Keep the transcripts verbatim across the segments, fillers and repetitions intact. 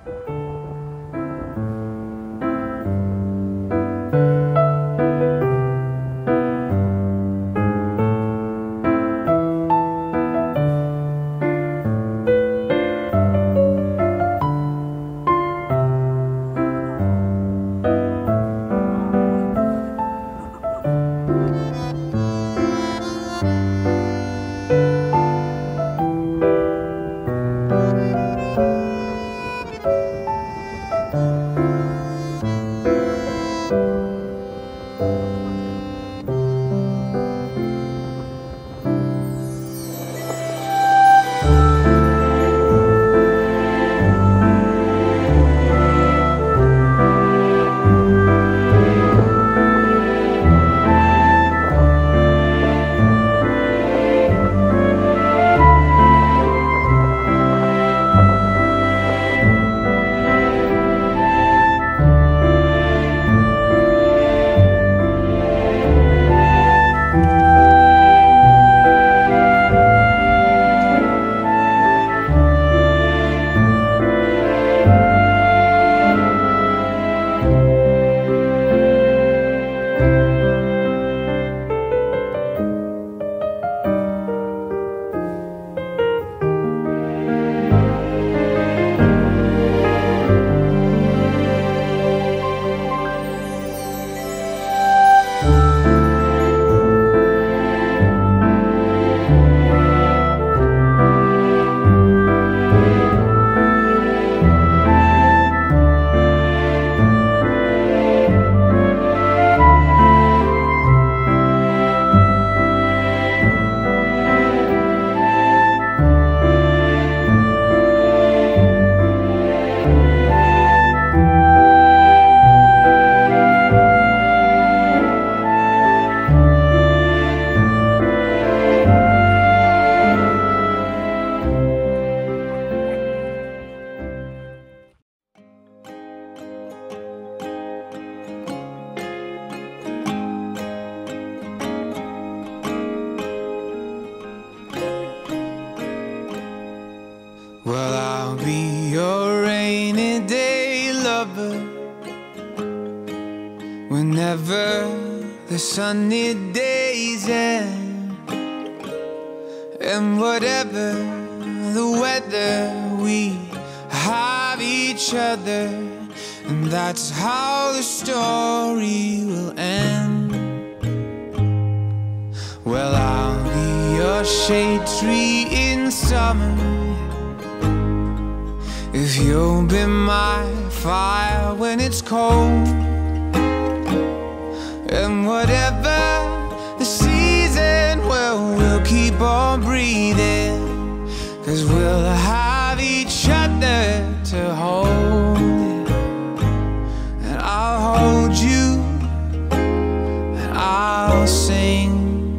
Well, I'll be your rainy day lover whenever the sunny days end, and whatever the weather, we have each other, and that's how the story will end. Well, I'll be your shade tree in summer if you'll be my fire when it's cold, and whatever the season, well, we'll keep on breathing, 'cause we'll have each other to hold, and I'll hold you and I'll sing.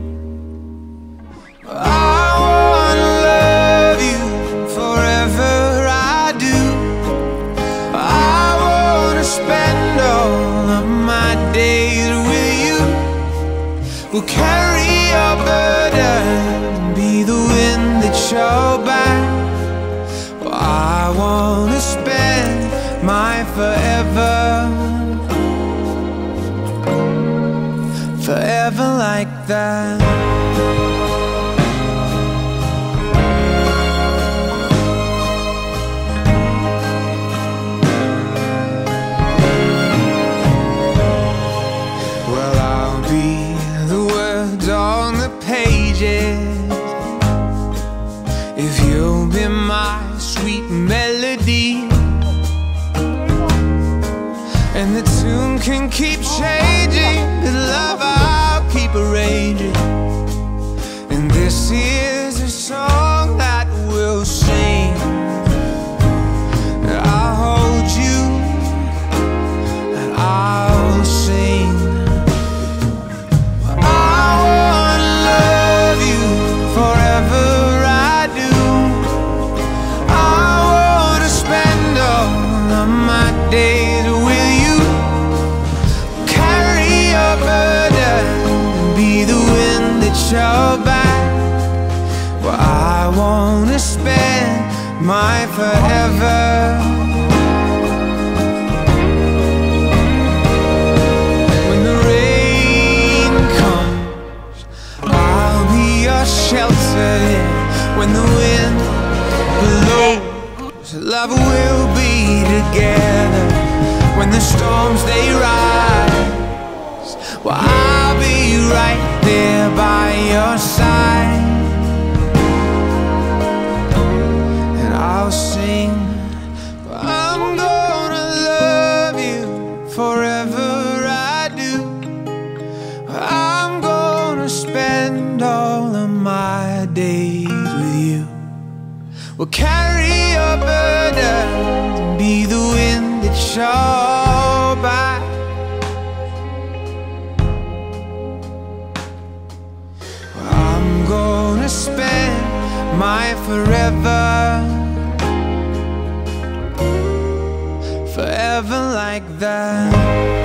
We'll carry your burden, be the wind that your back. Well, I wanna spend my forever, forever like that. On the pages, if you'll be my sweet melody, and the tune can keep changing, the love I'll keep arranging, and this is a song that we'll sing. I'll hold you and I'll sing. Days with you, carry your burden, be the wind at your back. Well, I wanna spend my forever, shelter here when the wind blows. Love will be together when the storms they rise. Well, I'll be right there by your side, and I'll sing. I'm gonna love you forever, I do. I'm gonna spend all of my days with you. We'll carry your burdens and be the wind that shall by. I'm gonna spend my forever, forever like that.